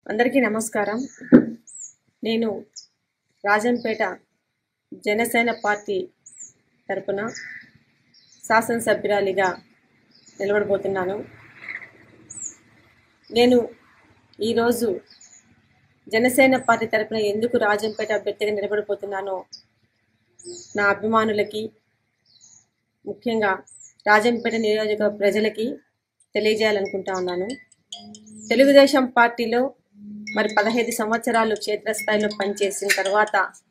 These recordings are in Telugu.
అందరికీ నమస్కారం। నేను రాజంపేట జనసేన పార్టీ తరపున శాసనసభ్యురాలిగా నిలబడబోతున్నాను। నేను ఈ రోజు జనసేన పార్టీ తరపున ఎందుకు రాజంపేట అభ్యర్థిగా నిలబడబోతున్నానో నా అభిమానులకి ముఖ్యంగా రాజంపేట నియోజకవర్గ ప్రజలకి తెలియజేయాలనుకుంటా ఉన్నాను। తెలుగుదేశం పార్టీలో మరి 15 సంవత్సరాలు క్షేత్రస్థాయిలో పనిచేసిన తర్వాత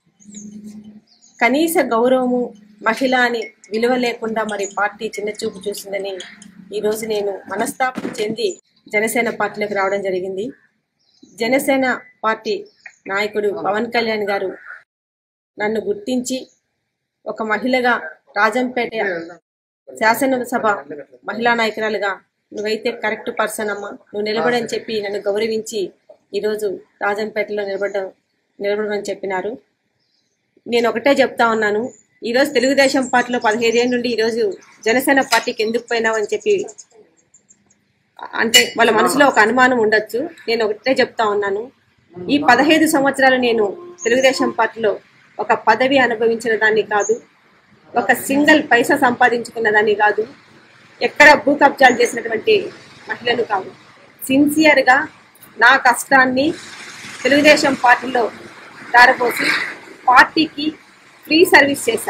కనీస గౌరవము మహిళ అని విలువ లేకుండా మరి పార్టీ చిన్నచూపు చూసిందని ఈరోజు నేను మనస్తాపం చెంది జనసేన పార్టీలోకి రావడం జరిగింది। జనసేన పార్టీ నాయకుడు పవన్ కళ్యాణ్ గారు నన్ను గుర్తించి ఒక మహిళగా రాజంపేట శాసనసభ మహిళా నాయకురాలుగా నువ్వైతే కరెక్ట్ పర్సన్ అమ్మా, నువ్వు నిలబడని చెప్పి నన్ను గౌరవించి ఈరోజు రాజంపేటలో నిలబడమని చెప్పినారు। నేను ఒకటే చెప్తా ఉన్నాను, ఈరోజు తెలుగుదేశం పార్టీలో 15 ఏళ్ళ నుండి ఈరోజు జనసేన పార్టీకి ఎందుకు పోయినావని చెప్పి అంటే వాళ్ళ మనసులో ఒక అనుమానం ఉండొచ్చు। నేను ఒకటే చెప్తా ఉన్నాను, ఈ 15 సంవత్సరాలు నేను తెలుగుదేశం పార్టీలో ఒక పదవి అనుభవించిన దాన్ని కాదు, ఒక సింగిల్ పైసా సంపాదించుకున్న దాన్ని కాదు, ఎక్కడ భూ కబ్జాలు చేసినటువంటి మహిళలు కాదు, సిన్సియర్గా నా కష్టాన్ని తెలుగుదేశం పార్టీలో దారపోసి పార్టీకి ఫ్రీ సర్వీస్ చేశా।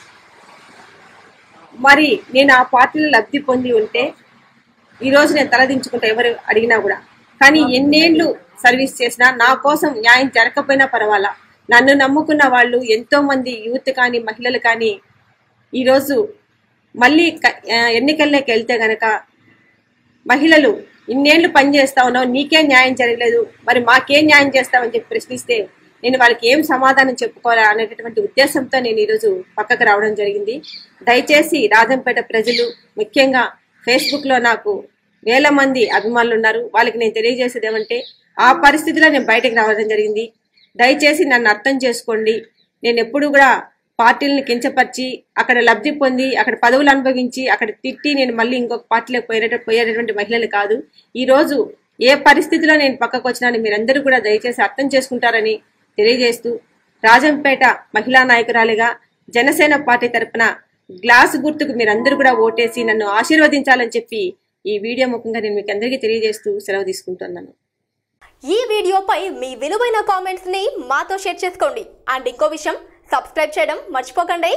మరి నేను ఆ పార్టీలో లబ్ధి పొంది ఉంటే ఈరోజు నేను తలదించుకుంటా ఎవరు అడిగినా కూడా, కానీ ఎన్నేళ్ళు సర్వీస్ చేసినా నా కోసం న్యాయం జరగకపోయినా పర్వాలా, నన్ను నమ్ముకున్న వాళ్ళు ఎంతో మంది యూత్ కానీ మహిళలు కానీ ఈరోజు మళ్ళీ ఎన్నికల్లోకి వెళ్తే గనక మహిళలు ఇన్నేళ్లు పనిచేస్తా ఉన్నావు, నీకే న్యాయం జరగలేదు, మరి మాకేం న్యాయం చేస్తావని చెప్పి ప్రశ్నిస్తే నేను వాళ్ళకి ఏం సమాధానం చెప్పుకోవాలా అనేటటువంటి ఉద్దేశంతో నేను ఈరోజు పక్కకు రావడం జరిగింది। దయచేసి రాజంపేట ప్రజలు ముఖ్యంగా ఫేస్బుక్లో నాకు వేల మంది అభిమానులు ఉన్నారు, వాళ్ళకి నేను తెలియజేసేది ఏమంటే ఆ పరిస్థితిలో నేను బయటకు రావడం జరిగింది। దయచేసి నన్ను అర్థం చేసుకోండి, నేను ఎప్పుడు కూడా పార్టీలను కించపరిచి అక్కడ లబ్ధి పొంది అక్కడ పదవులు అనుభవించి అక్కడ తిట్టి నేను మళ్ళీ ఇంకొక పార్టీలోకి పోయేటటువంటి మహిళలు కాదు। ఈరోజు ఏ పరిస్థితిలో నేను పక్కకు వచ్చినాను మీరందరూ కూడా దయచేసి అర్థం చేసుకుంటారని తెలియజేస్తూ రాజంపేట మహిళా నాయకురాలిగా జనసేన పార్టీ తరపున గ్లాసు గుర్తుకు మీరందరూ కూడా ఓటేసి నన్ను ఆశీర్వదించాలని చెప్పి ఈ వీడియో ముఖంగా నేను మీకు అందరికీ తెలియజేస్తూ సెలవు తీసుకుంటున్నాను। ఈ వీడియోపై మీ విలువైన కామెంట్స్ ని మాతో షేర్ చేసుకోండి అండ్ ఇంకో విషయం, సబ్స్క్రైబ్ చేయడం మర్చిపోకండి।